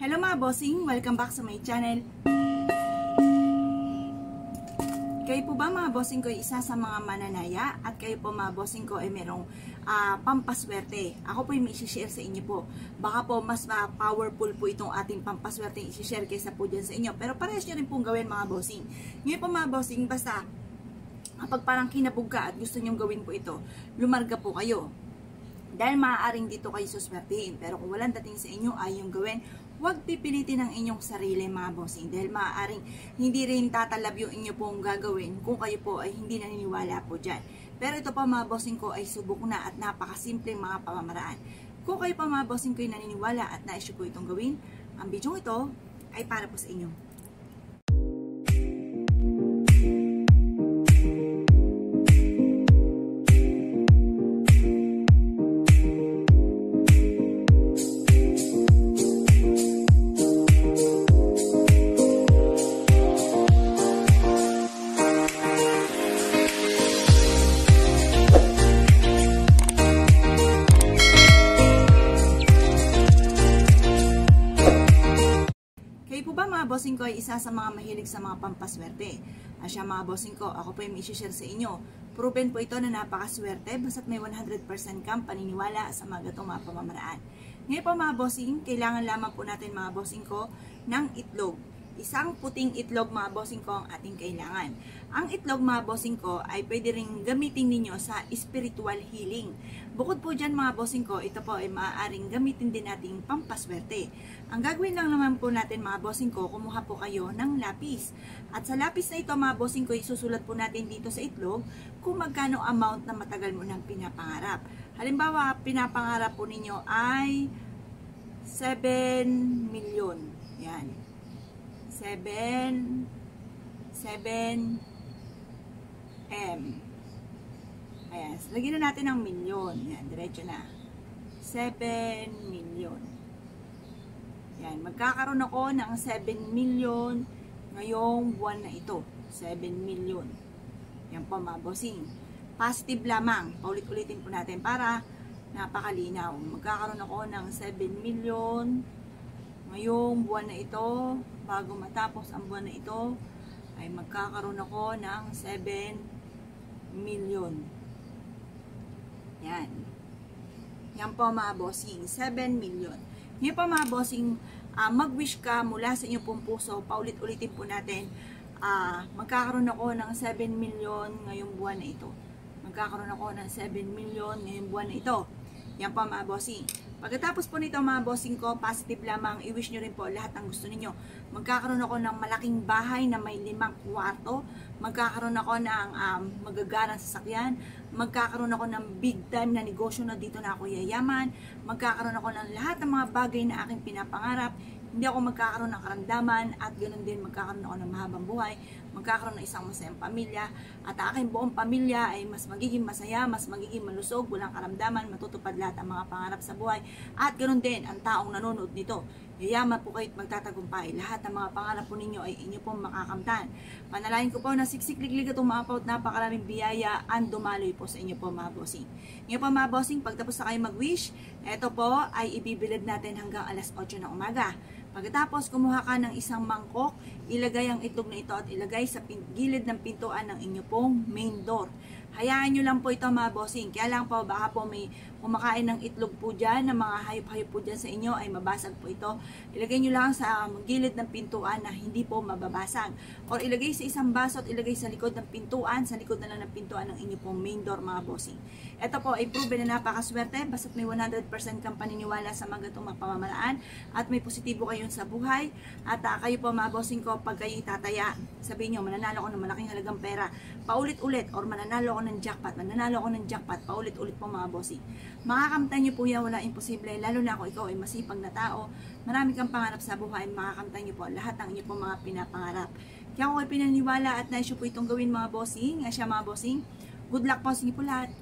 Hello mga bossing! Welcome back sa my channel. Kayo po ba mga bossing ko ay isa sa mga mananaya at kayo po mga bossing ko ay merong pampaswerte? Ako po yung i-share sa inyo po. Baka po mas powerful po itong ating pampaswerte i-share kaysa po dyan sa inyo. Pero parehas nyo rin pong gawin mga bossing. Ngayon po mga bossing, basta kapag parang kinabog ka at gusto nyong gawin po ito, lumarga po kayo. Dahil maaaring dito kayo suswertein. Pero kung walang dating sa inyo ay yung gawin, huwag pipilitin ang inyong sarili mga bossing. Dahil maaaring hindi rin tatalab yung inyo pong gagawin kung kayo po ay hindi naniniwala po dyan. Pero ito pa mga bossing ko ay subok na at napakasimpleng mga pamamaraan. Kung kayo pa mga bossing ko ay naniniwala at nais po itong gawin, ang video ito ay para po sa inyo. Mga bossing ko ay isa sa mga mahilig sa mga pampaswerte. Asya mga bossing ko, ako po yung i-share sa inyo. Proven po ito na napakaswerte basta't may 100% kang paniniwala sa mga gatong mga pamamaraan. Ngayon po mga bossing, kailangan lamang po natin mga bossing ko ng itlog. Isang puting itlog mga bossing ko ang ating kailangan. Ang itlog mga bossing ko ay pwede rin gamitin ninyo sa spiritual healing. Bukod po dyan mga bossing ko, ito po ay maaaring gamitin din nating pampaswerte. Ang gagawin lang naman po natin mga bossing ko, kumuha po kayo ng lapis. At sa lapis na ito mga bossing ko, isusulat po natin dito sa itlog kung magkano amount na matagal mo nang pinapangarap. Halimbawa, pinapangarap po ninyo ay 7 million. Yan. 7 M. Ayan, lagyan na natin ng milyon. Yan, diretso na. 7 million. Yan, magkakaroon ako ng 7 million ngayong buwan na ito. 7 million. Yan po mga bossing. Positive lamang. Paulit-ulitin po natin para napakalinaw. Magkakaroon ako ng 7 million ngayong buwan na ito. Bago matapos ang buwan na ito, ay magkakaroon ako ng 7 million. Yan. Yan po mga bossing. 7 million. Yan po mga bossing, mag-wish ka mula sa inyong pong puso. Paulit-ulitin po natin. Magkakaroon ako ng 7 million ngayong buwan na ito. Magkakaroon ako ng 7 million ngayong buwan na ito. Yan po mga bossing. Pagkatapos po nito mga bossing ko, positive lamang, i-wish nyo rin po lahat ng gusto ninyo. Magkakaroon ako ng malaking bahay na may 5 kwarto. Magkakaroon ako ng magagarang sasakyan. Magkakaroon ako ng big time na negosyo na dito na ako yayaman. Magkakaroon ako ng lahat ng mga bagay na aking pinapangarap. Hindi ako magkakaroon ng karamdaman at ganoon din magkakaroon ako ng mahabang buhay. Magkakaroon ng isang masayang pamilya at aking buong pamilya ay mas magiging masaya, mas magiging malusog, walang karamdaman, matutupad lahat ang mga pangarap sa buhay. At ganoon din ang taong nanonood nito. Yayaman po kayo't magtatagumpay. Lahat ng mga pangarap po ninyo ay inyo pong makakamtan. Panalangin ko po na siksik-liglig at umaapaw at napakaraming biyaya ang dumaloy po sa inyo po mga bossing. Ngayon po mga bossing, pagtapos na kayo mag-wish, ito po ay ibibilad natin hanggang alas 8 ng umaga. Pagkatapos, kumuha ka ng isang mangkok, ilagay ang itlog na ito at ilagay sa gilid ng pintuan ng inyo pong main door. Hayaan nyo lang po ito mga bossing. Kaya lang po, baka po may kumakain ng itlog po dyan, ng mga hayop-hayop po dyan sa inyo, ay mabasag po ito. Ilagay nyo lang sa gilid ng pintuan na hindi po mababasag. Or ilagay sa isang baso at ilagay sa likod ng pintuan, sa likod na lang ng pintuan ng inyo pong main door mga bossing. Ito po ay proven na napakaswerte, basta't may 100% kang paniniwala sa mga gatong pamamaraan at may positibo kayo sa buhay. At kayo po mga bossing ko, pag kayo tataya, sabihin nyo, mananalo ko ng malaking halagang pera, paulit-ulit, or mananalo ako ng jackpot, paulit-ulit po mga bossing. Makakamtan nyo po yan, wala imposible, lalo na ako, ikaw ay masipag na tao, marami kang pangarap sa buhay, makakamtan nyo po lahat ng inyo po mga pinapangarap. Kaya ako ay pinaniwala at nais nyo po itong gawin mga bossing, siya mga bossing, good luck po sa inyo po lahat.